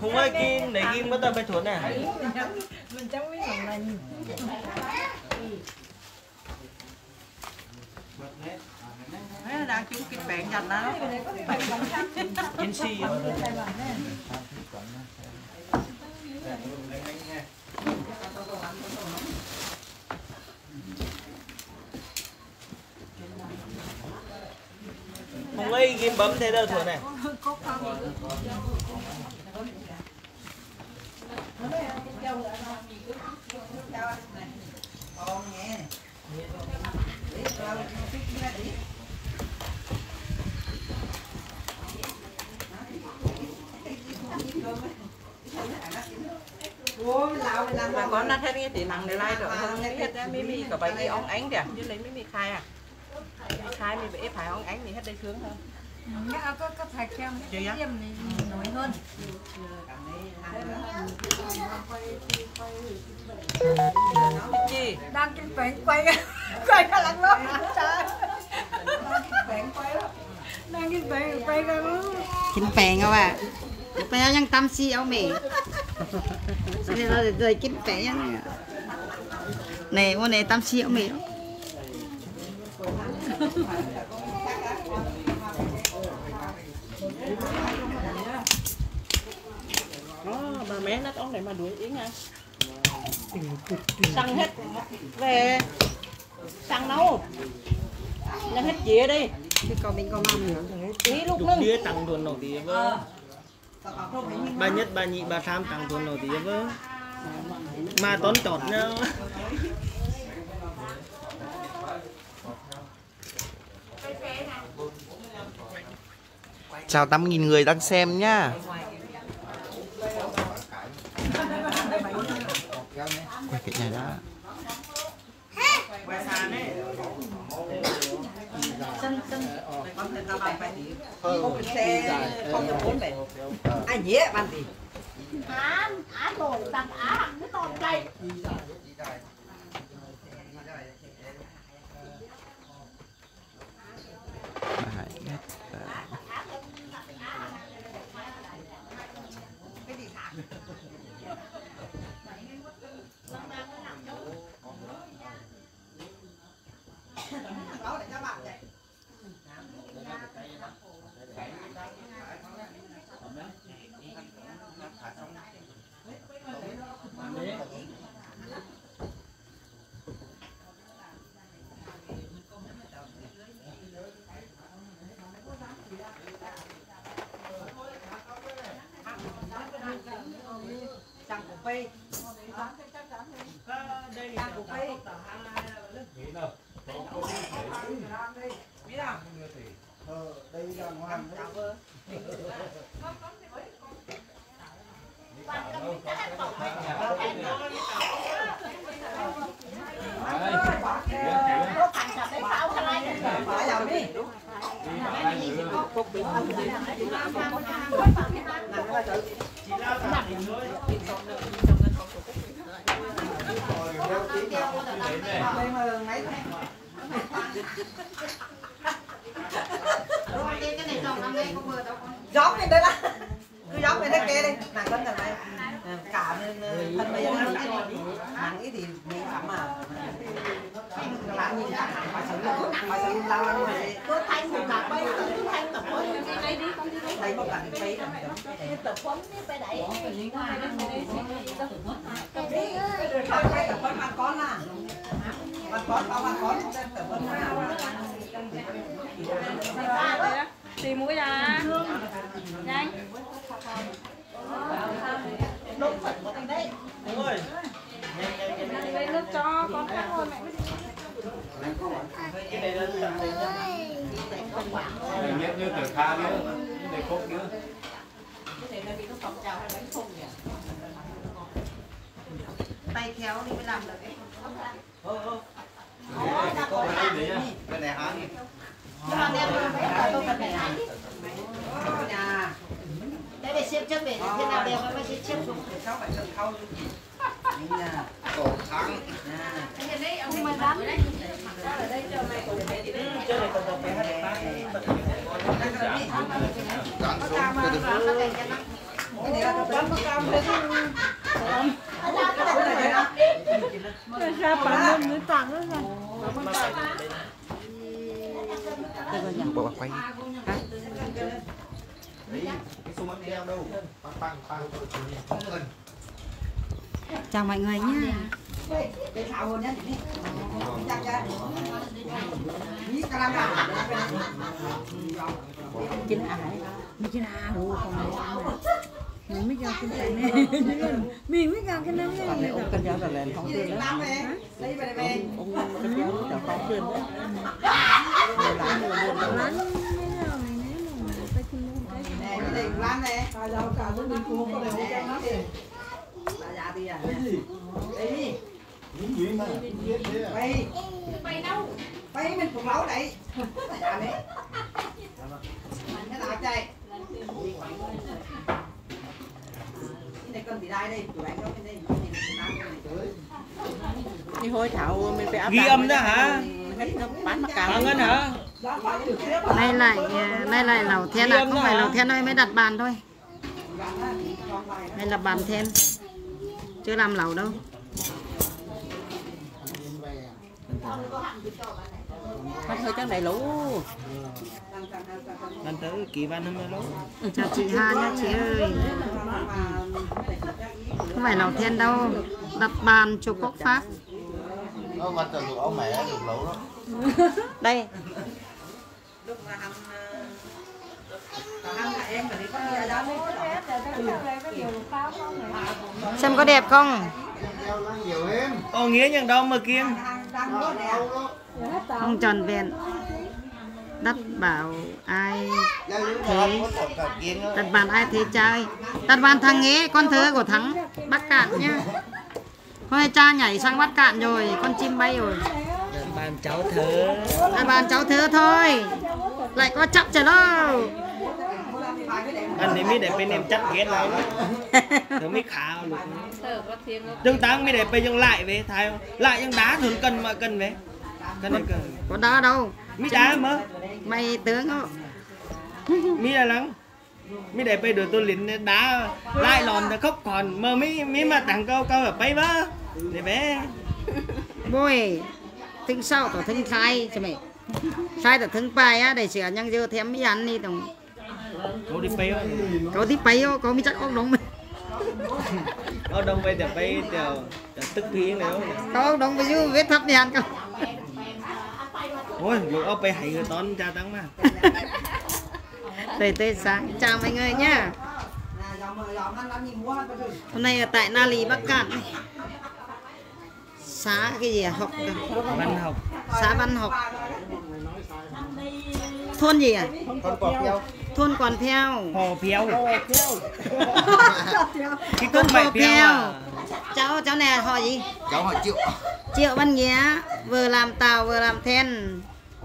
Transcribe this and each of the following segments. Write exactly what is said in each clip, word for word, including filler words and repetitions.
Không ơi kim để kim có tờ bài thuốc nè. Mình chẳng biết làm này. Mấy đang kiếm kim bạn dành đó. Kiến si á. Không ơi kim bấm thế tờ thuốc này. Mà con nó thấy cái tỷ nặng này lại rồi hơn hết á mimi cả bảy cái ống ánh kìa chứ lấy mimi khai à mimi khai mình phải phải ống ánh thì hết đây sướng hơn Có có thạch trong cái diêm này nổi hơn. Chi Đang kinh bệnh quay quay cái lăng lắm trời. Bệnh quay lắm. Đang kinh bệnh quay cái lắm. Kinh phèn không à? Bây giờ tâm si ông mẹ. Bây giờ rồi kinh phèn này. Này, hôm nay tâm si ông mẹ. nó bà mẹ nó ống này mà đuổi yến nha xăng hết về xăng nấu nó hết dĩa đi Thì còn mình có mắm nữa. tí lúc Chục nưng đĩa tăng tuần nổi tí vơ. Ba nhất, ba nhị, ba tham tăng tuần nổi tí vơ. Mà tón chọt nhau. Chào tám nghìn người đang xem nhá. Quay cái nhà đó. không xe không được bốn bảy ai nhé bạn gì Á, á rồi tặng á cái con cây. Chẳng của phi Chẳng của phi biết không? Ờ, đây là ngoan đấy. Gió lên đây đó cứ gió lên đây kia đi nàng cân gần đây cả thân bây giờ nàng ý thì bị phạm mà làm gì phải xử phải xử lao lao này Tôi thay một cặp bây giờ tôi thay tập huấn đi đây đi con đi đây. thấy một cảnh thấy Đi tập huấn đi phải đẩy. tập quay tập quấn ăn con à ăn con bao ăn con tập quấn Tìm mũi ra. Nhanh. đúng phật của anh đấy Đúng rồi. Lấy nước cho con khác thôi mẹ. Cái này là tặng đấy nhá. Nhất như từ kha nữa, để cốt nữa. tay khéo đi mới làm được ấy Ờ ờ. Cái này hả? Nhưng mà đem nó phải tôi cần phải ăn. nhà Đây để xếp chân về thế nào đều mới sẽ xếp xuống. cháu phải cần khâu như gì nhà Cổ thắng. Nhưng mà bán đấy. Chơi này còn tập phải hát ba. Dán xuống cho được. cái này là cái bánh bắp cam đấy Rồi ra bạn mình mới tặng đó rồi. Bộ bạc quay. Chào mọi người nhé. để thảo hồn nhá chắc chứ ní cái làm nào Chín à mình chín à đủ không mình mới cho cái này mình mới cho cái nó này ông cần giáo là lên không tiền đó lấy về về ông cần giáo là không tiền đó này cái này làm này ta giáo cả những mình cũng có đều cho nó tiền ta giá thì à đây đi bay bay đâu bay mình cũng lâu đấy ta đấy cái nào chạy này cần thì đai đây tụi anh có cái đây đi hôi thảo mình phải áp ghi âm đó hả? bán mặc cả Bằng Ngân hả? Nay lại nay lại lẩu then à, không phải lẩu then thôi mới đặt bàn thôi. Đây là bàn then. Chưa làm lẩu đâu. Không thôi chắc đầy lũ. Lần tới kỳ văn hôm nay lắm. Chào chị Hà nhá chị ơi. Không phải lẩu then đâu. Đặt bàn chụp quốc pháp. Nó mặt là lụa ông mẹ lụa lẩu đó. Đây. lúc mà hầm hầm là em phải có gì đó Xem có đẹp không? Ô nghĩa nhằng đâu mà kiêng. Không tròn vẹn. Đắt bảo ai thế? Đặt bàn ai thế trai? Đặt bàn thằng Nghĩa, con thơ của thắng Bắc Cạn nhá. Hôm nay cha nhảy sang Bắc Cạn rồi, con chim bay rồi. Bàn cháu thơ. Đặt bàn cháu thơ thôi. Lại có chậm chờ đâu. Anh ấy mới để bên em chắc ghét lại đó. Thử mới khá luôn. Đừng tăng mới để bên trong lại về thay lại trong đá thường cần mà cần về. Cần này cần. Có đá đâu. Mi đá mơ. Mày tướng không? Mi là lắng. Mi để bên được tôi lính đá lại lòn thì khóc còn mơ mi mi mà tặng câu câu ở bay vơ. Để bé. Bôi. Thinh sau tỏ thinh khai cho mày. Sai tỏ thinh bài á để sửa nhang dưa thêm mới ăn đi tổng. Cậu đi bay không? Cậu tí bay không? Cậu mới chắc ốc đống mày. Ở đông bay để bay đều tức phiến này không? Cậu ốc đống bây giờ vết thấp đi ăn cậu. Ôi, lúc ốc bay hay người tón cha tăng mà. Tươi tươi sáng. Chào mọi người nhá. Hôm nay là tại Na Lì Bắc Cạn. Xã cái gì à? Học Văn học. Xã Văn học. Thôn gì à? Con cọp theo. Thôn Còn Phèo. Hồ Phèo. Cái Thôn con mày Hồ Phèo Phèo. à? Cháu cháu này họ gì? Cháu hỏi Triệu. Triệu Văn Nghĩa vừa làm tàu vừa làm then.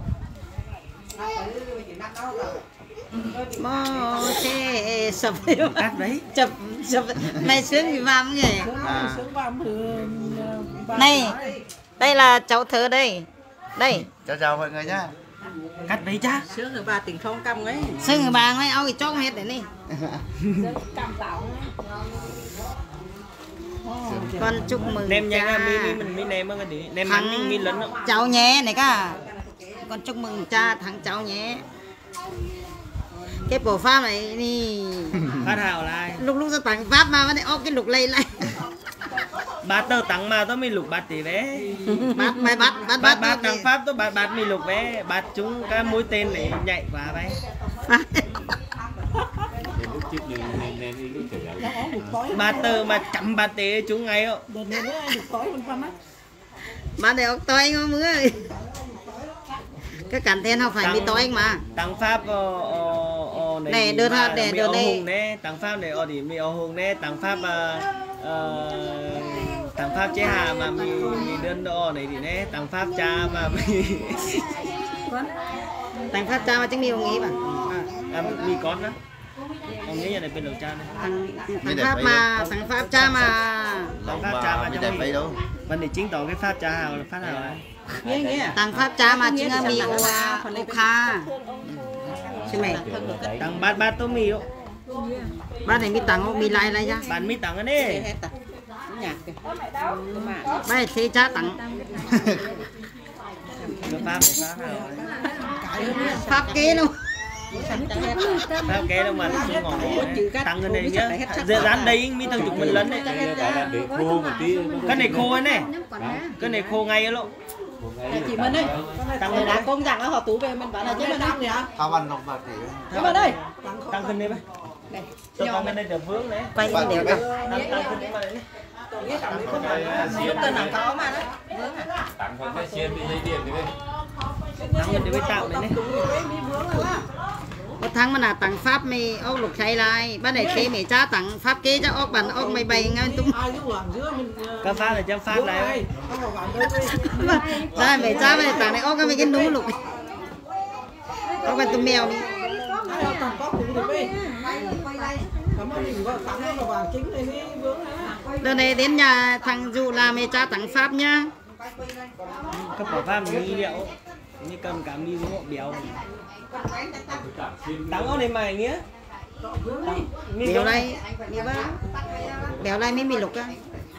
Mô thế sập Cắt đấy. chập chập này sướng thì vam nhỉ. À. Này, đây là cháu thơ đây. Đây. Chào chào mọi người nhá. Cắt đấy cha. Sướng người bà tỉnh không căm ấy. Sướng người bà ấy ao thì cho hết đấy đi. Con chúc mừng Nem nha cha. mi mi mình mi nem cái đi. Nem ăn nhưng mi lớn đó. Cháu nhé này cả. Con chúc mừng cha thằng cháu nhé. Cái bộ pháp này đi. Phát hào lại. Lúc lúc ra tặng pháp mà vẫn để ốp cái lục lây lại. Bát tơ tặng mà tôi mi lục bát tỷ vé. Bát mày bắt bắt Bát bắt bát tặng pháp tôi bát bát mi lục vé. Bát chúng cái mũi tên để nhạy quá vậy. Lúc trước nên nên nên đi lúc trở Bát tơ mà chấm bát tế chúng ngay không? Bát để ốc toi không mưa. Cái cản tên học phải mi toi mà. Tặng pháp ờ ờ Này, này đưa ra để đưa đây. hùng nè, tặng pháp này ở đi mi ở hùng nè, tặng pháp ờ tặng pháp chế hà mà mi mi đơn đo này đi nè, tặng pháp cha mà mi Tặng pháp cha mà chứng mi ông nghĩ mà. à mi con đó. Ông nghĩ nhà này bên đầu cha này. Tặng tặng pháp mà tặng pháp cha mà. Tặng pháp cha mà Mình cho đẹp mi. vậy đâu. Vấn đề chứng tỏ cái pháp cha hào là phát hào này. Tặng pháp cha mà chứng mi ô ô kha. Chứ mày. Tặng bát bát tô mì không? บ้านไหนมีตังค์มีลายอะไรจ้ะ bạn mi tặng anh đi hết à nhạc kìa mà ไม่เทจ้าตังค์ Được pháp để pháp nào ภาพเก๋luôn pháp kế đâu mà không ngỏ tăng lên đây nhá dễ dán đây mi thằng chục mình lớn đấy để khô một tí cái này khô ấy này cái này khô ngay lộ chị Minh ơi tăng người lên đã đấy công rằng ở họ tú về mình bảo là chứ mình ăn nhá Tao ăn nọc bạc thì nhưng mà đây tăngขึ้นđây bay cho tăng lên đây để vướng đấy quay cái đều rồi tăng tăngขึ้นđây mà đấy tên nào có mà đó tặng phần cái xiên đi dây điện đi tăng lên để mới tạo đấy này ก็ทั้งมันน่ะตังฟ้าไม่ออกหลกใช้ลายบ้านไหนเก๋ไม่จ้าตังฟ้าเก๋จะออกบันออกไม่ใบงั้นตุ้ม cái phát là cho phát này ได้ไม่จ้าไม่ต่างในออกก็ไม่กินหนูลูกออกเป็นตัวแมวนี่เดี๋ยวnày đến nhà thằng dụ là mẹ cha tặng pháp nhá cái bỏ phát mình đi điệu như cầm cả mi với béo tăng ở đây mày nghĩa béo đây béo đây mới mì lục á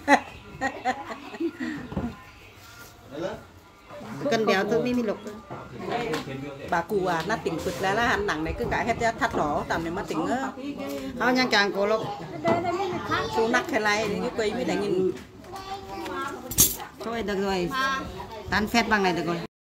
cần béo thôi mới mì lục bà cụ à nó tỉnh phật là là hắn nặng này cứ cái hết thắt lỏ tầm này mà tỉnh á họ nhang càng cổ lục số nắc hay lại như quay với lại nhìn thôi được rồi tan phét bằng này được rồi